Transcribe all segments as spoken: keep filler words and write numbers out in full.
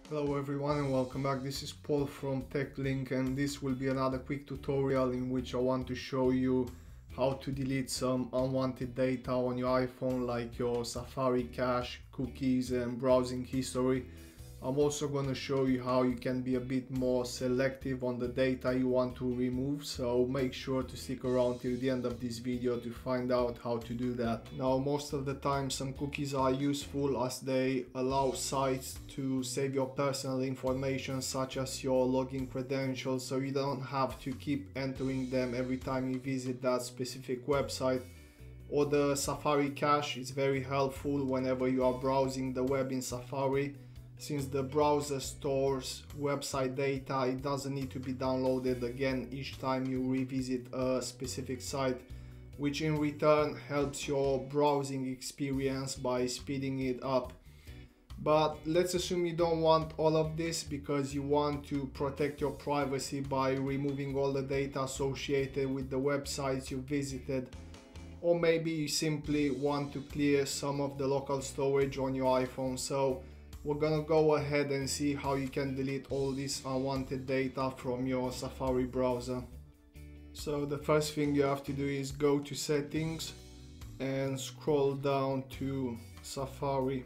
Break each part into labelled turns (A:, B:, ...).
A: Hello everyone and welcome back. This is Paul from TechLink, and this will be another quick tutorial in which I want to show you how to delete some unwanted data on your iPhone, like your Safari cache, cookies and browsing history. I'm also going to show you how you can be a bit more selective on the data you want to remove, so make sure to stick around till the end of this video to find out how to do that. Now, most of the time some cookies are useful as they allow sites to save your personal information such as your login credentials, so you don't have to keep entering them every time you visit that specific website. Or the Safari cache is very helpful whenever you are browsing the web in Safari. Since the browser stores website data, it doesn't need to be downloaded again each time you revisit a specific site, which in return helps your browsing experience by speeding it up. But let's assume you don't want all of this because you want to protect your privacy by removing all the data associated with the websites you visited. Or maybe you simply want to clear some of the local storage on your iPhone. So we're gonna go ahead and see how you can delete all this unwanted data from your Safari browser. So the first thing you have to do is go to settings and scroll down to Safari.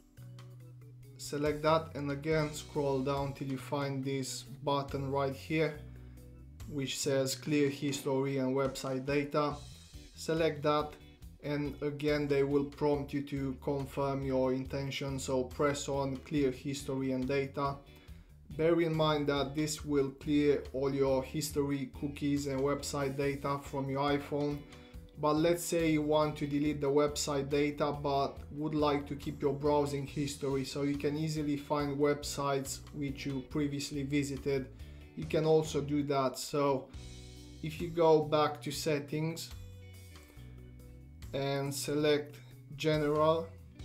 A: Select that and again scroll down till you find this button right here which says clear history and website data. Select that, and again they will prompt you to confirm your intention, so press on clear history and data. Bear in mind that this will clear all your history, cookies and website data from your iPhone. But let's say you want to delete the website data but would like to keep your browsing history, so you can easily find websites which you previously visited. You can also do that. So if you go back to settings and select general,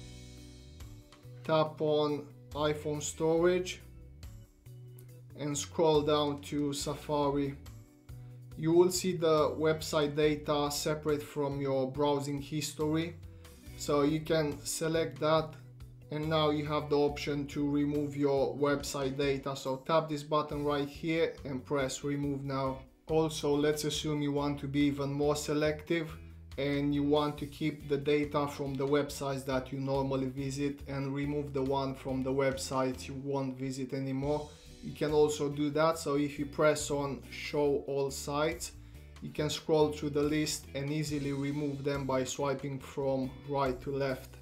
A: tap on iPhone storage and scroll down to Safari. You will see the website data separate from your browsing history, so you can select that, and now you have the option to remove your website data. So tap this button right here and press remove now. Also, let's assume you want to be even more selective and you want to keep the data from the websites that you normally visit and remove the one from the websites you won't visit anymore. You can also do that. So if you press on show all sites, you can scroll through the list and easily remove them by swiping from right to left.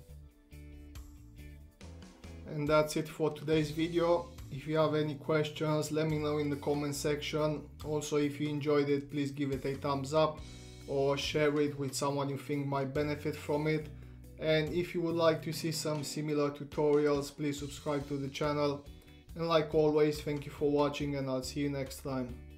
A: And that's it for today's video. If you have any questions, let me know in the comment section. Also, if you enjoyed it, please give it a thumbs up or share it with someone you think might benefit from it. And if you would like to see some similar tutorials, please subscribe to the channel. And like always, thank you for watching and I'll see you next time.